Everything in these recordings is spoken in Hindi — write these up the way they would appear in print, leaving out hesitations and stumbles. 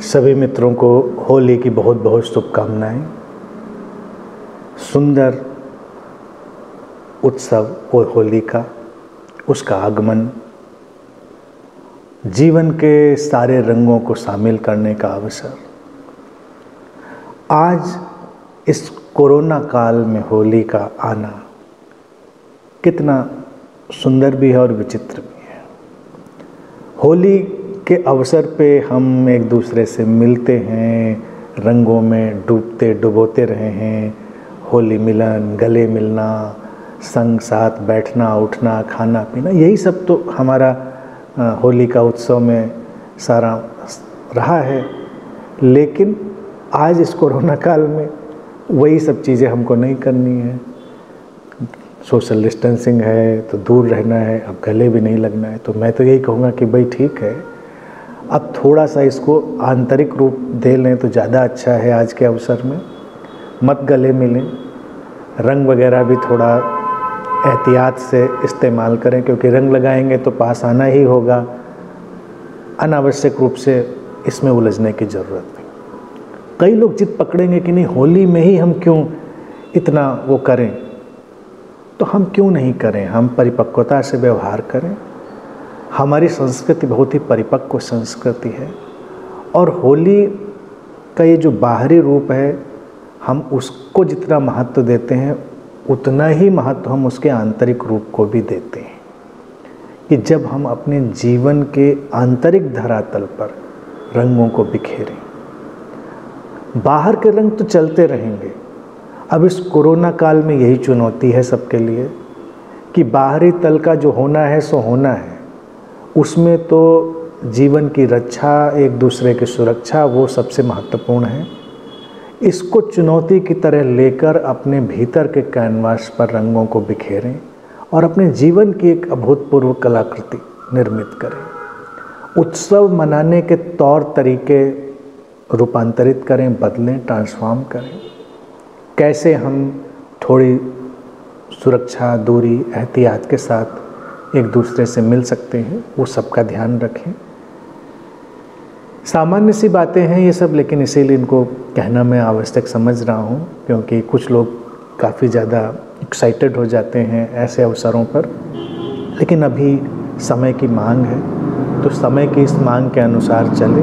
सभी मित्रों को होली की बहुत बहुत शुभकामनाएं। सुंदर उत्सव और होली का, उसका आगमन, जीवन के सारे रंगों को शामिल करने का अवसर। आज इस कोरोना काल में होली का आना कितना सुंदर भी है और विचित्र भी है। होली के अवसर पे हम एक दूसरे से मिलते हैं, रंगों में डूबते डुबोते रहे हैं। होली मिलन, गले मिलना, संग साथ बैठना उठना, खाना पीना, यही सब तो हमारा होली का उत्सव में सारा रहा है। लेकिन आज इस कोरोना काल में वही सब चीज़ें हमको नहीं करनी है। सोशल डिस्टेंसिंग है तो दूर रहना है, अब गले भी नहीं लगना है। तो मैं तो यही कहूँगा कि भाई ठीक है, अब थोड़ा सा इसको आंतरिक रूप दे लें तो ज़्यादा अच्छा है। आज के अवसर में मत गले मिलें, रंग वगैरह भी थोड़ा एहतियात से इस्तेमाल करें, क्योंकि रंग लगाएंगे तो पास आना ही होगा। अनावश्यक रूप से इसमें उलझने की ज़रूरत नहीं। कई लोग जिद पकड़ेंगे कि नहीं, होली में ही हम क्यों इतना वो करें, तो हम क्यों नहीं करें, हम परिपक्वता से व्यवहार करें। हमारी संस्कृति बहुत ही परिपक्व संस्कृति है और होली का ये जो बाहरी रूप है, हम उसको जितना महत्व देते हैं उतना ही महत्व हम उसके आंतरिक रूप को भी देते हैं। कि जब हम अपने जीवन के आंतरिक धरातल पर रंगों को बिखेरें, बाहर के रंग तो चलते रहेंगे। अब इस कोरोना काल में यही चुनौती है सबके लिए कि बाहरी तल का जो होना है सो होना है, उसमें तो जीवन की रक्षा, एक दूसरे की सुरक्षा, वो सबसे महत्वपूर्ण है। इसको चुनौती की तरह लेकर अपने भीतर के कैनवास पर रंगों को बिखेरें और अपने जीवन की एक अभूतपूर्व कलाकृति निर्मित करें। उत्सव मनाने के तौर तरीके रूपांतरित करें, बदलें, ट्रांसफॉर्म करें। कैसे हम थोड़ी सुरक्षा, दूरी, एहतियात के साथ एक दूसरे से मिल सकते हैं, वो सबका ध्यान रखें। सामान्य सी बातें हैं ये सब, लेकिन इसीलिए इनको कहना मैं आवश्यक समझ रहा हूँ, क्योंकि कुछ लोग काफ़ी ज़्यादा एक्साइटेड हो जाते हैं ऐसे अवसरों पर। लेकिन अभी समय की मांग है, तो समय की इस मांग के अनुसार चले।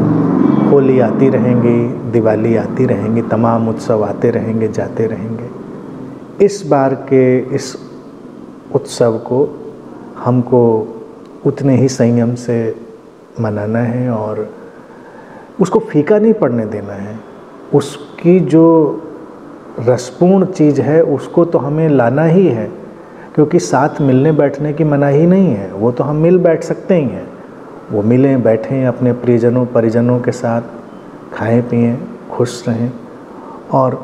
होली आती रहेंगी, दिवाली आती रहेंगी, तमाम उत्सव आते रहेंगे, जाते रहेंगे। इस बार के इस उत्सव को हमको उतने ही संयम से मनाना है और उसको फीका नहीं पड़ने देना है। उसकी जो रसपूर्ण चीज़ है उसको तो हमें लाना ही है, क्योंकि साथ मिलने बैठने की मनाही नहीं है। वो तो हम मिल बैठ सकते ही हैं। वो मिलें, बैठें, अपने प्रियजनों परिजनों के साथ खाएं पिएं, खुश रहें। और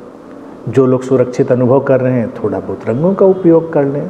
जो लोग सुरक्षित अनुभव कर रहे हैं, थोड़ा बहुत रंगों का उपयोग कर लें।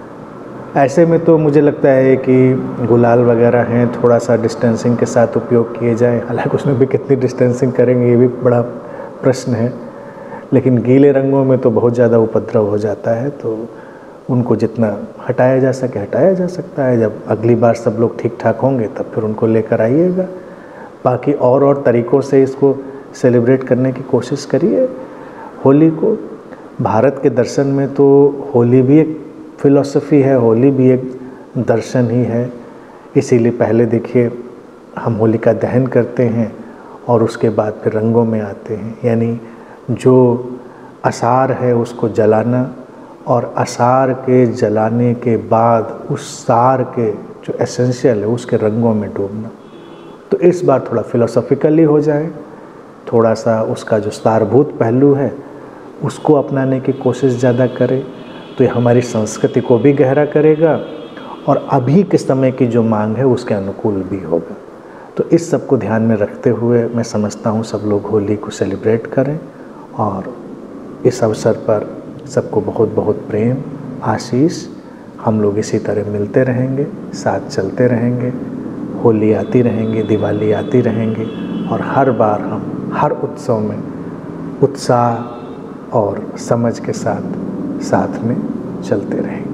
ऐसे में तो मुझे लगता है कि गुलाल वगैरह हैं, थोड़ा सा डिस्टेंसिंग के साथ उपयोग किए जाए। हालांकि उसमें भी कितनी डिस्टेंसिंग करेंगे ये भी बड़ा प्रश्न है। लेकिन गीले रंगों में तो बहुत ज़्यादा उपद्रव हो जाता है, तो उनको जितना हटाया जा सके हटाया जा सकता है। जब अगली बार सब लोग ठीक ठाक होंगे तब फिर उनको लेकर आइएगा। बाकी और तरीक़ों से इसको सेलिब्रेट करने की कोशिश करिए। होली को भारत के दर्शन में तो होली भी एक फिलॉसफी है, होली भी एक दर्शन ही है। इसीलिए पहले देखिए हम होलिका दहन करते हैं और उसके बाद फिर रंगों में आते हैं। यानी जो आसार है उसको जलाना और आसार के जलाने के बाद उस सार के जो एसेंशियल है उसके रंगों में डूबना। तो इस बार थोड़ा फिलोसॉफिकली हो जाए, थोड़ा सा उसका जो सारभूत पहलू है उसको अपनाने की कोशिश ज़्यादा करें, तो ये हमारी संस्कृति को भी गहरा करेगा और अभी के समय की जो मांग है उसके अनुकूल भी होगा। तो इस सब को ध्यान में रखते हुए मैं समझता हूँ सब लोग होली को सेलिब्रेट करें और इस अवसर पर सबको बहुत बहुत प्रेम, आशीष। हम लोग इसी तरह मिलते रहेंगे, साथ चलते रहेंगे, होली आती रहेंगी, दिवाली आती रहेंगी और हर बार हम हर उत्सव में उत्साह और समझ के साथ में चलते रहेंगे।